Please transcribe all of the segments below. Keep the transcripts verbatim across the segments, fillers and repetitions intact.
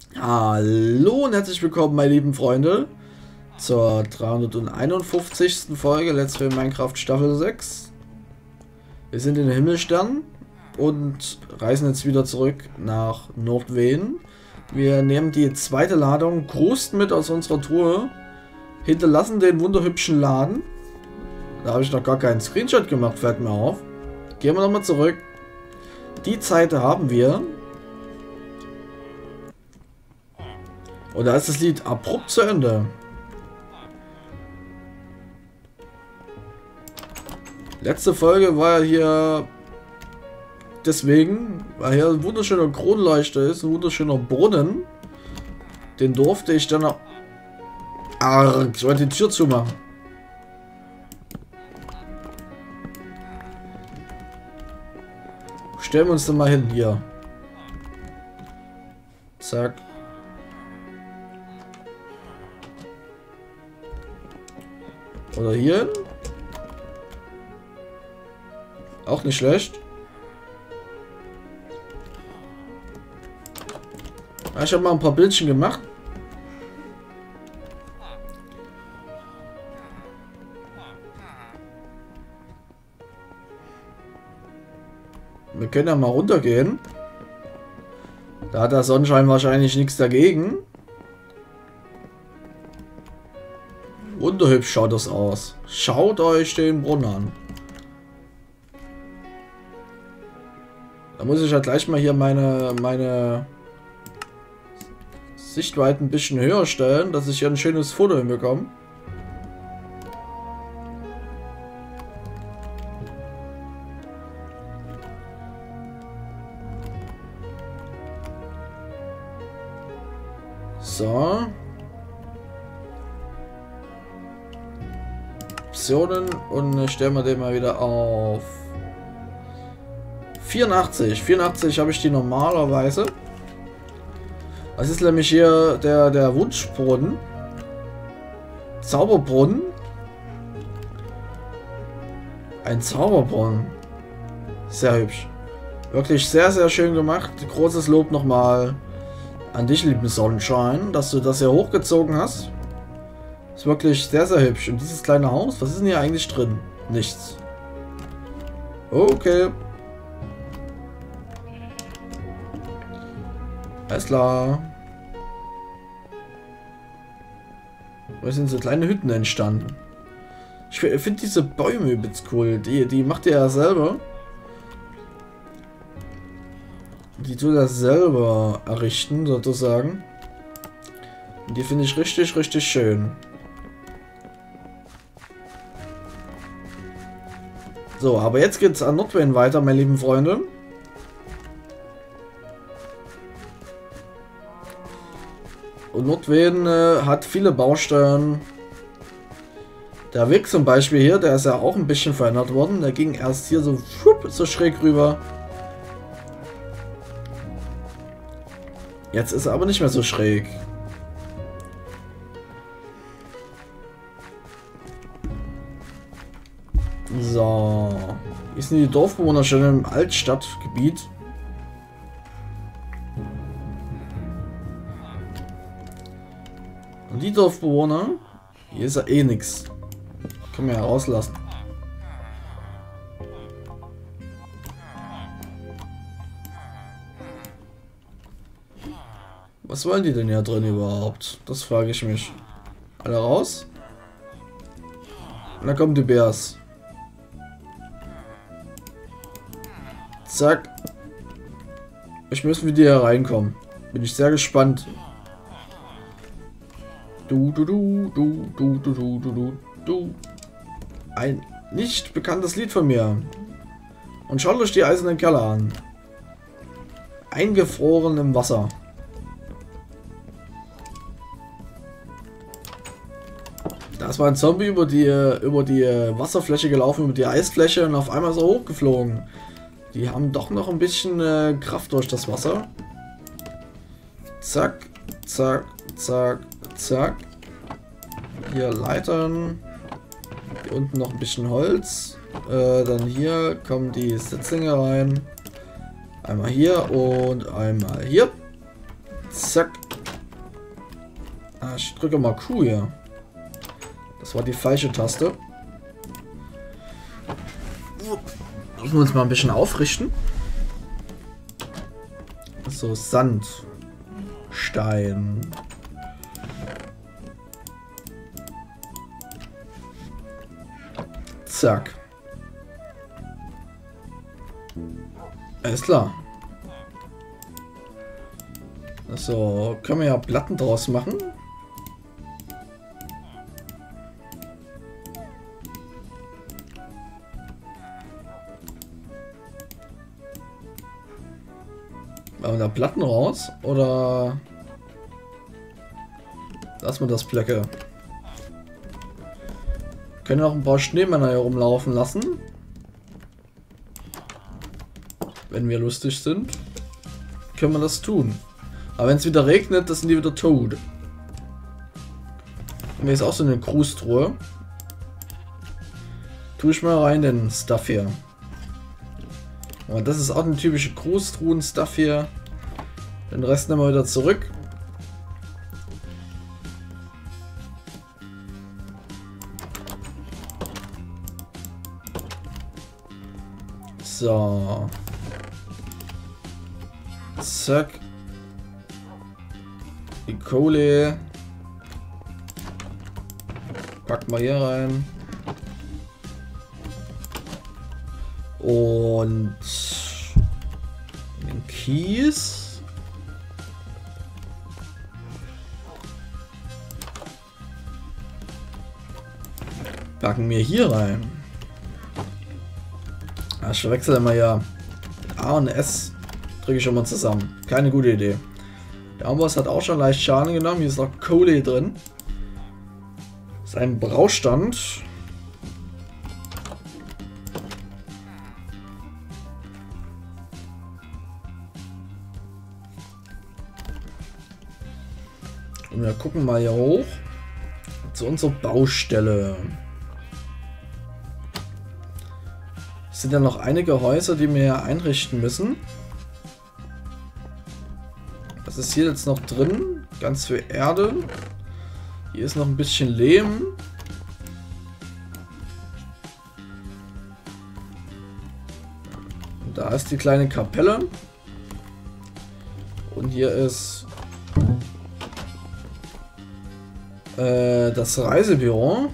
Hallo und herzlich willkommen, meine lieben Freunde, zur dreihunderteinundfünfzigsten Folge Let's Play Minecraft Staffel sechs. Wir sind in den Himmelstern und reisen jetzt wieder zurück nach Nordwehen. Wir nehmen die zweite Ladung Krust mit aus unserer Truhe, hinterlassen den wunderhübschen Laden. Da habe ich noch gar keinen Screenshot gemacht, fällt mir auf. Gehen wir nochmal zurück. Die Zeit haben wir. Und da ist das Lied abrupt zu Ende. Letzte Folge war ja hier deswegen, weil hier ein wunderschöner Kronleuchter ist, ein wunderschöner Brunnen. Den durfte ich dann auch... Arg, ich wollte die Tür zumachen. Stellen wir uns dann mal hin, hier. Zack. Oder hier. Auch nicht schlecht. Ja, ich habe mal ein paar Bildchen gemacht. Wir können ja mal runtergehen. Da hat der Sonnenschein wahrscheinlich nichts dagegen. Wunderhübsch schaut das aus. Schaut euch den Brunnen an. Da muss ich ja gleich mal hier meine, meine Sichtweite ein bisschen höher stellen, dass ich hier ein schönes Foto hinbekomme. So. Optionen und stellen wir den mal wieder auf vierundachtzig. vierundachtzig habe ich die normalerweise. Das ist nämlich hier der, der Wunschbrunnen. Zauberbrunnen. Ein Zauberbrunnen. Sehr hübsch. Wirklich sehr, sehr schön gemacht. Großes Lob nochmal an dich, lieben Sonnenschein, dass du das hier hochgezogen hast. Ist wirklich sehr, sehr hübsch. Und dieses kleine Haus, was ist denn hier eigentlich drin? Nichts. Okay. Alles klar. Da sind so kleine Hütten entstanden. Ich finde diese Bäume übelst cool. Die, die macht ihr ja selber. Die tut das selber errichten, sozusagen. Und die finde ich richtig, richtig schön. So, aber jetzt geht's an Nordwehen weiter, meine lieben Freunde. Und Nordwehen äh, hat viele Baustellen. Der Weg zum Beispiel hier, der ist ja auch ein bisschen verändert worden. Der ging erst hier so, so schräg rüber. Jetzt ist er aber nicht mehr so schräg. So. Hier sind die Dorfbewohner schon im Altstadtgebiet. Und die Dorfbewohner, hier ist ja eh nichts. Können wir ja rauslassen. Was wollen die denn hier drin überhaupt? Das frage ich mich. Alle raus? Und dann kommen die Bärs. Zack. Ich müssen wir hier reinkommen. Bin ich sehr gespannt. Du, du, du, du, du, du, du, du, du, du. Ein nicht bekanntes Lied von mir. Und schaut euch die eisernen Kerle an. Eingefroren im Wasser. Da ist mal ein Zombie über die, über die Wasserfläche gelaufen, über die Eisfläche und auf einmal so hochgeflogen. Die haben doch noch ein bisschen äh, Kraft durch das Wasser. Zack, zack, zack, zack. Hier Leitern. Hier unten noch ein bisschen Holz. Äh, dann hier kommen die Setzlinge rein. Einmal hier und einmal hier. Zack. Ah, ich drücke mal Q hier. Das war die falsche Taste. Müssen wir uns mal ein bisschen aufrichten. So, Sand. Stein. Zack. Alles klar. So, können wir ja Platten draus machen. Machen wir da Platten raus oder lassen wir das Blöcke? Können auch ein paar Schneemänner hier rumlaufen lassen. Wenn wir lustig sind, können wir das tun. Aber wenn es wieder regnet, das sind die wieder tot. Und hier ist auch so eine Grußtruhe. Tue ich mal rein den Stuff hier. Und das ist auch eine typische Grußtruhen-Stuff hier. Den Rest nehmen wir wieder zurück. So. Zack. Die Kohle. Packen wir hier rein. Und den Kies. Packen wir hier rein. Ah, ich verwechsel immer ja A und S. Drücke ich schon mal zusammen. Keine gute Idee. Der Amboss hat auch schon leicht Schaden genommen. Hier ist noch Kohle drin. Das ist ein Braustand. Und wir gucken mal hier hoch zu unserer Baustelle. Es sind ja noch einige Häuser, die wir hier einrichten müssen. Was ist hier jetzt noch drin? Ganz viel Erde. Hier ist noch ein bisschen Lehm. Und da ist die kleine Kapelle. Und hier ist äh, das Reisebüro.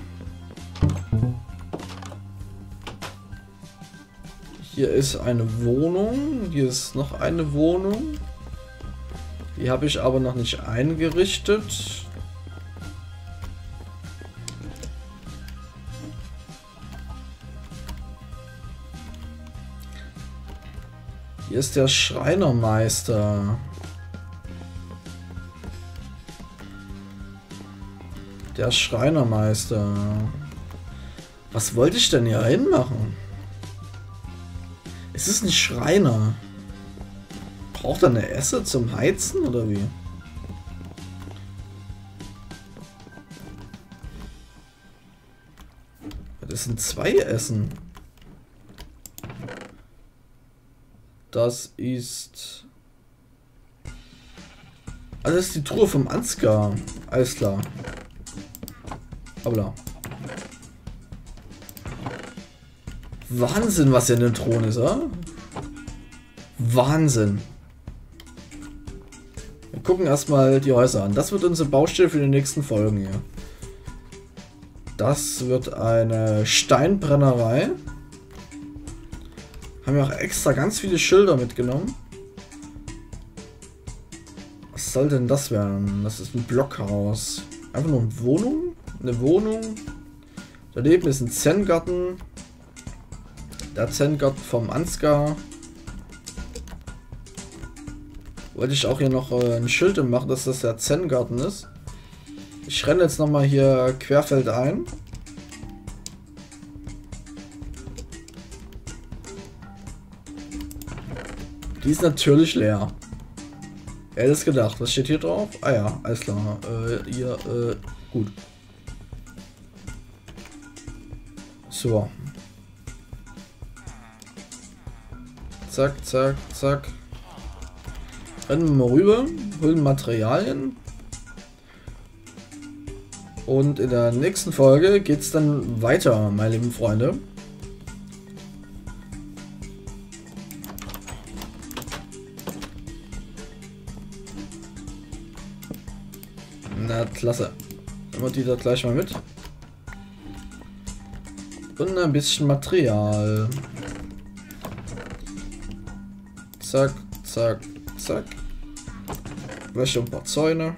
Hier ist eine Wohnung. Hier ist noch eine Wohnung. Die habe ich aber noch nicht eingerichtet. Hier ist der Schreinermeister. Der Schreinermeister. Was wollte ich denn hier hinmachen? Es ist ein Schreiner. Braucht er eine Esse zum Heizen oder wie? Das sind zwei Essen. Das ist... Ah, das ist die Truhe vom Ansgar. Alles klar. Hoppla. Wahnsinn, was hier in dem Thron ist, oder? Wahnsinn. Wir gucken erstmal die Häuser an. Das wird unsere Baustelle für die nächsten Folgen hier. Das wird eine Steinbrennerei. Haben wir auch extra ganz viele Schilder mitgenommen. Was soll denn das werden? Das ist ein Blockhaus. Einfach nur eine Wohnung. Eine Wohnung. Daneben ist ein Zen-Garten. Der Zen-Garten vom Ansgar. Wollte ich auch hier noch äh, ein Schild machen, dass das der Zen-Garten ist. Ich renne jetzt nochmal hier querfeldein. Die ist natürlich leer. Wer hätte es gedacht? Was steht hier drauf? Ah ja, alles klar. Äh, hier, äh, gut. So. Zack, zack, zack. Rennen wir mal rüber, holen Materialien. Und in der nächsten Folge geht es dann weiter, meine lieben Freunde. Na, klasse. Nehmen wir die da gleich mal mit. Und ein bisschen Material. Zack, zack, zack. Wäsche und ein paar Zäune.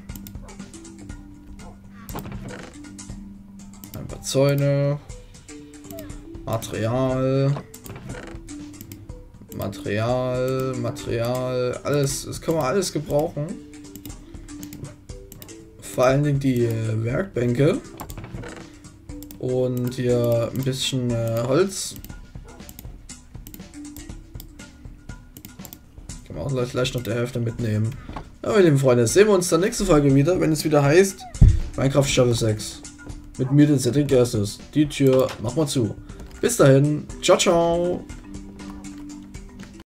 Ein paar Zäune. Material. Material, Material. Alles, das kann man alles gebrauchen. Vor allen Dingen die äh, Werkbänke. Und hier ein bisschen äh, Holz. Kann man auch gleich, gleich noch die Hälfte mitnehmen. Ja, meine lieben Freunde, sehen wir uns dann nächste Folge wieder, wenn es wieder heißt Minecraft Staffel sechs. Mit mir, den Cedric Gerstes. Die Tür machen wir zu. Bis dahin. Ciao, ciao.